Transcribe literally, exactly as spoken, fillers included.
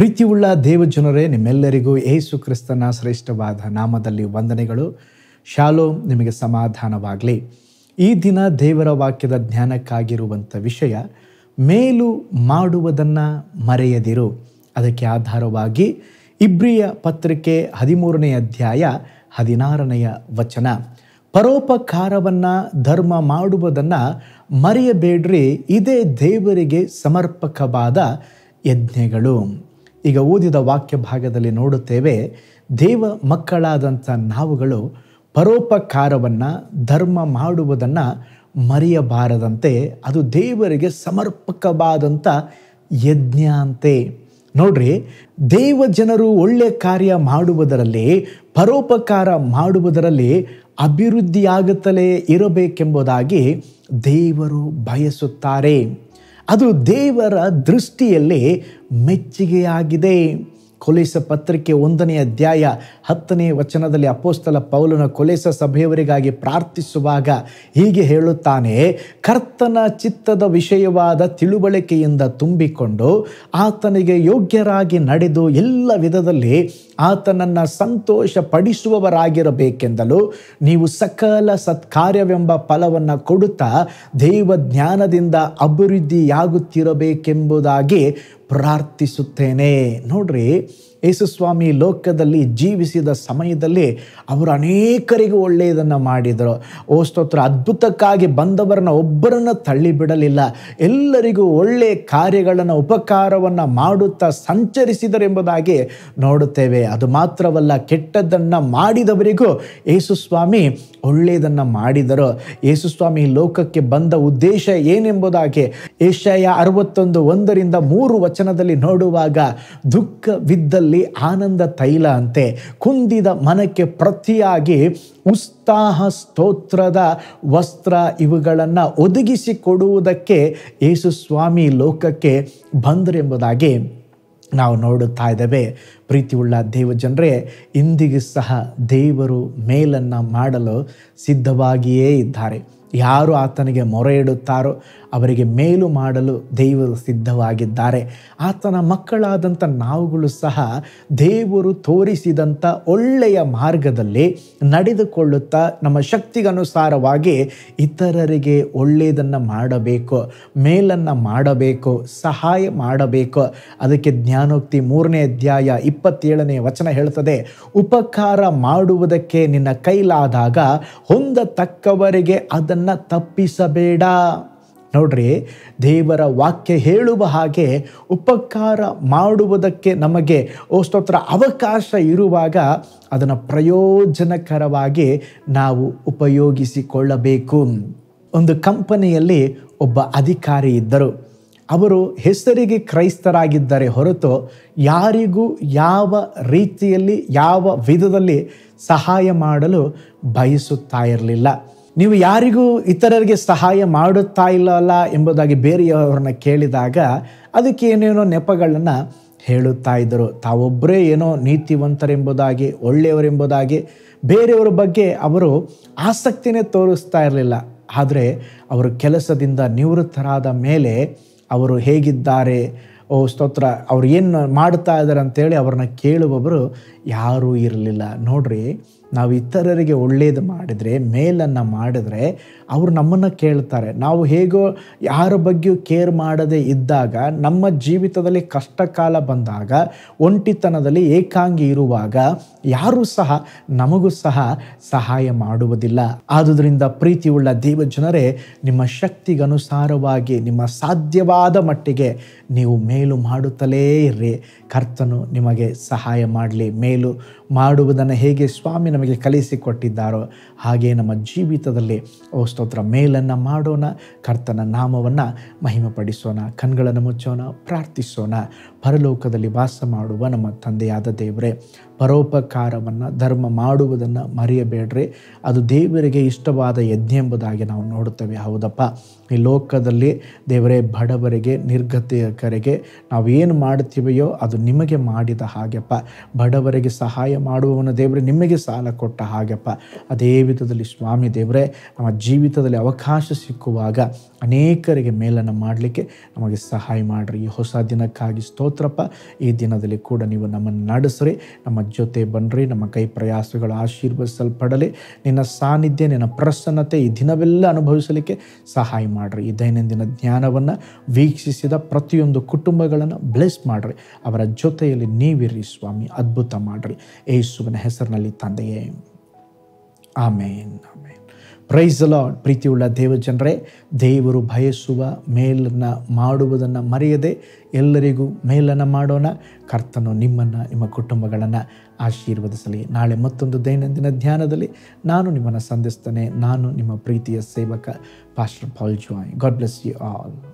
ಪ್ರೀತಿಯುಳ್ಳ ದೇವಜನರೇ, ನಿಮ್ಮೆಲ್ಲರಿಗೂ ಯೇಸು ಕ್ರಿಸ್ತನ ಶ್ರೇಷ್ಠವಾದ ನಾಮದಲ್ಲಿ ವಂದನೆಗಳು. ಶಾಲೋಮ್, ನಿಮಗೆ ಸಮಾಧಾನವಾಗಲಿ. ಈ ದಿನ ದೇವರ ವಾಕ್ಯದ ಜ್ಞಾನಕ್ಕಾಗಿರುವಂಥ ವಿಷಯ ಮೇಲು ಮಾಡುವುದನ್ನು ಮರೆಯದಿರು. ಅದಕ್ಕೆ ಆಧಾರವಾಗಿ ಇಬ್ರಿಯ ಪತ್ರಿಕೆ ಹದಿಮೂರನೇ ಅಧ್ಯಾಯ ಹದಿನಾರನೆಯ ವಚನ, ಪರೋಪಕಾರವನ್ನು ಧರ್ಮ ಮಾಡುವುದನ್ನು ಮರೆಯಬೇಡ್ರಿ, ಇದೇ ದೇವರಿಗೆ ಸಮರ್ಪಕವಾದ ಯಜ್ಞಗಳು. ಈಗ ಓದಿದ ವಾಕ್ಯ ಭಾಗದಲ್ಲಿ ನೋಡುತ್ತೇವೆ, ದೇವ ಮಕ್ಕಳಾದಂಥ ನಾವುಗಳು ಪರೋಪಕಾರವನ್ನು ಧರ್ಮ ಮಾಡುವುದನ್ನು ಮರೆಯಬಾರದಂತೆ, ಅದು ದೇವರಿಗೆ ಸಮರ್ಪಕವಾದಂಥ ಯಜ್ಞ ಅಂತೆ. ನೋಡ್ರಿ, ದೇವ ಜನರು ಒಳ್ಳೆ ಕಾರ್ಯ ಮಾಡುವುದರಲ್ಲಿ, ಪರೋಪಕಾರ ಮಾಡುವುದರಲ್ಲಿ ಅಭಿವೃದ್ಧಿಯಾಗುತ್ತಲೇ ಇರಬೇಕೆಂಬುದಾಗಿ ದೇವರು ಬಯಸುತ್ತಾರೆ. ಅದು ದೇವರ ದೃಷ್ಟಿಯಲ್ಲಿ ಮೆಚ್ಚುಗೆಯಾಗಿದೆ. ಕೊಲೆಸ ಪತ್ರಿಕೆ ಒಂದನೇ ಅಧ್ಯಾಯ ಹತ್ತನೇ ವಚನದಲ್ಲಿ ಅಪೊಸ್ತಲ ಪೌಲನ ಕೊಲೆಸ ಸಭೆಯವರಿಗಾಗಿ ಪ್ರಾರ್ಥಿಸುವಾಗ ಹೀಗೆ ಹೇಳುತ್ತಾನೆ, ಕರ್ತನ ಚಿತ್ತದ ವಿಷಯವಾದ ತಿಳುವಳಿಕೆಯಿಂದ ತುಂಬಿಕೊಂಡು ಆತನಿಗೆ ಯೋಗ್ಯರಾಗಿ ನಡೆದು ಎಲ್ಲ ವಿಧದಲ್ಲಿ ಆತನನ್ನು ಸಂತೋಷ ಪಡಿಸುವವರಾಗಿರಬೇಕೆಂದಲು ನೀವು ಸಕಲ ಸತ್ಕಾರ್ಯವೆಂಬ ಫಲವನ್ನು ಕೊಡುತ್ತಾ ದೇವ ಜ್ಞಾನದಿಂದ ಅಭಿವೃದ್ಧಿಯಾಗುತ್ತಿರಬೇಕೆಂಬುದಾಗಿ ಪ್ರಾರ್ಥಿಸುತ್ತೇನೆ. ನೋಡ್ರಿ, ಯೇಸುಸ್ವಾಮಿ ಲೋಕದಲ್ಲಿ ಜೀವಿಸಿದ ಸಮಯದಲ್ಲಿ ಅವರು ಅನೇಕರಿಗೆ ಒಳ್ಳೆಯದನ್ನು ಮಾಡಿದರು. ಓ ಸ್ತೋತ್ರ, ಅದ್ಭುತಕ್ಕಾಗಿ ಬಂದವರನ್ನ ಒಬ್ಬರನ್ನು ತಳ್ಳಿಬಿಡಲಿಲ್ಲ. ಎಲ್ಲರಿಗೂ ಒಳ್ಳೆಯ ಕಾರ್ಯಗಳನ್ನು, ಉಪಕಾರವನ್ನು ಮಾಡುತ್ತಾ ಸಂಚರಿಸಿದರೆಂಬುದಾಗಿ ನೋಡುತ್ತೇವೆ. ಅದು ಮಾತ್ರವಲ್ಲ, ಕೆಟ್ಟದ್ದನ್ನು ಮಾಡಿದವರಿಗೂ ಯೇಸುಸ್ವಾಮಿ ಒಳ್ಳೆಯದನ್ನು ಮಾಡಿದರು. ಯೇಸುಸ್ವಾಮಿ ಲೋಕಕ್ಕೆ ಬಂದ ಉದ್ದೇಶ ಏನೆಂಬುದಾಗಿ ಯೆಶಾಯ ಅರವತ್ತೊಂದು ಒಂದರಿಂದ ಮೂರು ವಚನದಲ್ಲಿ ನೋಡುವಾಗ, ದುಃಖವಿದ್ದಲ್ಲಿ ಆನಂದ ತೈಲ ಅಂತೆ, ಕುಂದಿದ ಮನಕ್ಕೆ ಪ್ರತಿಯಾಗಿ ಉತ್ಸಾಹ ಸ್ತೋತ್ರದ ವಸ್ತ್ರ ಇವುಗಳನ್ನು ಒದಗಿಸಿಕೊಡುವುದಕ್ಕೆ ಯೇಸುಸ್ವಾಮಿ ಲೋಕಕ್ಕೆ ಬಂದರೆಂಬುದಾಗಿ ನಾವು ನೋಡುತ್ತಾ ಇದ್ದೇವೆ. ಪ್ರೀತಿಯುಳ್ಳ ದೇವಜನರೇ, ಇಂದಿಗೂ ಸಹ ದೇವರು ಮೇಲನ್ನು ಮಾಡಲು ಸಿದ್ಧವಾಗಿಯೇ ಇದ್ದಾರೆ. ಯಾರು ಆತನಿಗೆ ಮೊರೆ ಇಡುತ್ತಾರೋ ಅವರಿಗೆ ಮೇಲು ಮಾಡಲು ದೇವರು ಸಿದ್ಧವಾಗಿದ್ದಾರೆ. ಆತನ ಮಕ್ಕಳಾದಂಥ ನಾವುಗಳು ಸಹ ದೇವರು ತೋರಿಸಿದಂಥ ಒಳ್ಳೆಯ ಮಾರ್ಗದಲ್ಲಿ ನಡೆದುಕೊಳ್ಳುತ್ತಾ ನಮ್ಮ ಶಕ್ತಿಗನುಸಾರವಾಗಿ ಇತರರಿಗೆ ಒಳ್ಳೆಯದನ್ನು ಮಾಡಬೇಕು, ಮೇಲನ್ನು ಮಾಡಬೇಕು, ಸಹಾಯ ಮಾಡಬೇಕು. ಅದಕ್ಕೆ ಜ್ಞಾನೋಕ್ತಿ ಮೂರನೇ ಅಧ್ಯಾಯ ಇಪ್ಪತ್ತೇಳನೇ ವಚನ ಹೇಳ್ತದೆ, ಉಪಕಾರ ಮಾಡುವುದಕ್ಕೆ ನಿನ್ನ ಕೈಲಾದಾಗ ಹೊಂದತಕ್ಕವರಿಗೆ ಅದನ್ನು ತಪ್ಪಿಸಬೇಡ. ನೋಡ್ರಿ, ದೇವರ ವಾಕ್ಯ ಹೇಳುವ ಹಾಗೆ ಉಪಕಾರ ಮಾಡುವುದಕ್ಕೆ ನಮಗೆ ಓ ಸ್ತೋತ್ರ ಅವಕಾಶ ಇರುವಾಗ ಅದನ್ನು ಪ್ರಯೋಜನಕರವಾಗಿ ನಾವು ಉಪಯೋಗಿಸಿಕೊಳ್ಳಬೇಕು. ಒಂದು ಕಂಪನಿಯಲ್ಲಿ ಒಬ್ಬ ಅಧಿಕಾರಿ ಇದ್ದರು. ಅವರು ಹೆಸರಿಗೆ ಕ್ರೈಸ್ತರಾಗಿದ್ದರೆ ಹೊರತು ಯಾರಿಗೂ ಯಾವ ರೀತಿಯಲ್ಲಿ ಯಾವ ವಿಧದಲ್ಲಿ ಸಹಾಯ ಮಾಡಲು ಬಯಸುತ್ತಾ ಇರಲಿಲ್ಲ. ನೀವು ಯಾರಿಗೂ ಇತರರಿಗೆ ಸಹಾಯ ಮಾಡುತ್ತಾ ಇಲ್ಲಲ್ಲ ಎಂಬುದಾಗಿ ಬೇರೆಯವರನ್ನ ಕೇಳಿದಾಗ ಅದಕ್ಕೆ ಏನೇನೋ ನೆಪಗಳನ್ನು ಹೇಳುತ್ತಾ ಇದ್ದರು. ತಾವೊಬ್ಬರೇ ಏನೋ ನೀತಿವಂತರೆಂಬುದಾಗಿ, ಒಳ್ಳೆಯವರೆಂಬುದಾಗಿ ಬೇರೆಯವರ ಬಗ್ಗೆ ಅವರು ಆಸಕ್ತಿನೇ ತೋರಿಸ್ತಾ ಇರಲಿಲ್ಲ. ಆದರೆ ಅವರು ಕೆಲಸದಿಂದ ನಿವೃತ್ತರಾದ ಮೇಲೆ ಅವರು ಹೇಗಿದ್ದಾರೆ, ಓ ಸ್ತೋತ್ರ, ಅವ್ರು ಏನು ಮಾಡ್ತಾ ಇದ್ದಾರೆ ಅಂತೇಳಿ ಅವ್ರನ್ನ ಕೇಳುವವರು ಯಾರೂ ಇರಲಿಲ್ಲ. ನೋಡ್ರಿ, ನಾವು ಇತರರಿಗೆ ಒಳ್ಳೆಯದು ಮಾಡಿದರೆ, ಮೇಲನ್ನು ಮಾಡಿದರೆ ಅವರು ನಮ್ಮನ್ನು ಕೇಳ್ತಾರೆ. ನಾವು ಹೇಗೋ ಯಾರ ಬಗ್ಗೆಯೂ ಕೇರ್ ಮಾಡದೇ ಇದ್ದಾಗ, ನಮ್ಮ ಜೀವಿತದಲ್ಲಿ ಕಷ್ಟ ಕಾಲ ಬಂದಾಗ, ಒಂಟಿತನದಲ್ಲಿ ಏಕಾಂಗಿ ಇರುವಾಗ ಯಾರೂ ಸಹ ನಮಗೂ ಸಹ ಸಹಾಯ ಮಾಡುವುದಿಲ್ಲ. ಆದುದರಿಂದ ಪ್ರೀತಿಯುಳ್ಳ ದೇವಜನರೇ, ನಿಮ್ಮ ಶಕ್ತಿಗನುಸಾರವಾಗಿ ನಿಮ್ಮ ಸಾಧ್ಯವಾದ ಮಟ್ಟಿಗೆ ನೀವು ಮೇಲು ಮಾಡುತ್ತಲೇ ಇರ್ರಿ. ಕರ್ತನು ನಿಮಗೆ ಸಹಾಯ ಮಾಡಲಿ. ಮೇಲು ಮಾಡುವುದನ್ನು ಹೇಗೆ ಸ್ವಾಮಿ ನಮಗೆ ಕಲಿಸಿಕೊಟ್ಟಿದ್ದಾರೋ ಹಾಗೆ ನಮ್ಮ ಜೀವಿತದಲ್ಲಿ ಓ ಸ್ತೋತ್ರ ಮೇಲನ್ನು ಮಾಡೋಣ. ಕರ್ತನ ನಾಮವನ್ನು ಮಹಿಮೆಪಡಿಸೋಣ. ಕಣ್ಗಳನ್ನು ಮುಚ್ಚೋಣ, ಪ್ರಾರ್ಥಿಸೋಣ. ಪರಲೋಕದಲ್ಲಿ ವಾಸ ಮಾಡುವ ನಮ್ಮ ತಂದೆಯಾದ ದೇವರೇ, ಪರೋಪಕಾರವನ್ನು ಧರ್ಮ ಮಾಡುವುದನ್ನು ಮರೆಯಬೇಡ್ರಿ. ಅದು ದೇವರಿಗೆ ಇಷ್ಟವಾದ ಯಜ್ಞ ಎಂಬುದಾಗಿ ನಾವು ನೋಡುತ್ತೇವೆ. ಹೌದಪ್ಪ, ಈ ಲೋಕದಲ್ಲಿ ದೇವರೇ ಬಡವರಿಗೆ, ನಿರ್ಗತಿಕರಿಗೆ ನಾವು ಏನು ಮಾಡ್ತೀವೆಯೋ ಅದು ನಿಮಗೆ ಮಾಡಿದ ಹಾಗೆಪ್ಪ. ಬಡವರಿಗೆ ಅನೇಕರಿಗೆ ಸಹಾಯ ಮಾಡುವವನ ದೇವರೇ, ನಿಮಗೆ ಸಾಲ ಕೊಟ್ಟ ಹಾಗಪ್ಪ, ಅದೇ ವಿಧದಲ್ಲಿ ಸ್ವಾಮಿ ದೇವರೇ, ನಮ್ಮ ಜೀವಿತದಲ್ಲಿ ಅವಕಾಶ ಸಿಕ್ಕುವಾಗ ಅನೇಕರಿಗೆ ಮೇಲನ್ನು ಮಾಡಲಿಕ್ಕೆ ನಮಗೆ ಸಹಾಯ ಮಾಡಿರಿ. ಈ ಹೊಸ ದಿನಕ್ಕಾಗಿ ಸ್ತೋತ್ರಪ್ಪ. ಈ ದಿನದಲ್ಲಿ ಕೂಡ ನೀವು ನಮ್ಮನ್ನು ನಡೆಸ್ರಿ, ನಮ್ಮ ಜೊತೆ ಬನ್ನಿರಿ, ನಮ್ಮ ಕೈ ಪ್ರಯಾಸಗಳು ಆಶೀರ್ವದಿಸಲ್ಪಡಲಿ. ನಿನ್ನ ಸಾನ್ನಿಧ್ಯ, ನಿನ್ನ ಪ್ರಸನ್ನತೆ ಈ ದಿನವೆಲ್ಲ ಅನುಭವಿಸಲಿಕ್ಕೆ ಸಹಾಯ ಮಾಡಿರಿ. ಈ ದೈನಂದಿನ ಜ್ಞಾನವನ್ನು ವೀಕ್ಷಿಸಿದ ಪ್ರತಿಯೊಂದು ಕುಟುಂಬಗಳನ್ನು ಬ್ಲೆಸ್ ಮಾಡಿರಿ. ಅವರ ಜೊತೆಯಲ್ಲಿ ನೀವಿರಿ ಸ್ವಾಮಿ, ಅದ್ಭುತ ಮಾಡಿರಿ. ಯೇಸುವಿನ ಹೆಸರಿನಲ್ಲಿ ತಂದೆಯೇ, amen, amen. Praise the Lord. ಪ್ರೀತಿಯುಳ್ಳ ದೇವಜನರೇ, ದೇವರು ಬಯಸುವ ಮೇಲನ್ನು ಮಾಡುವುದನ್ನು ಮರೆಯದೆ ಎಲ್ಲರಿಗೂ ಮೇಲನ್ನು ಮಾಡೋಣ. ಕರ್ತನು ನಿಮ್ಮನ್ನು, ನಿಮ್ಮ ಕುಟುಂಬಗಳನ್ನು ಆಶೀರ್ವದಿಸಲಿ. ನಾಳೆ ಮತ್ತೊಂದು ದೈನಂದಿನ ಧ್ಯಾನದಲ್ಲಿ ನಾನು ನಿಮ್ಮನ್ನು ಸಂಧಿಸ್ತೇನೆ. ನಾನು ನಿಮ್ಮ ಪ್ರೀತಿಯ ಸೇವಕ pastor Paul Joy. God bless you all.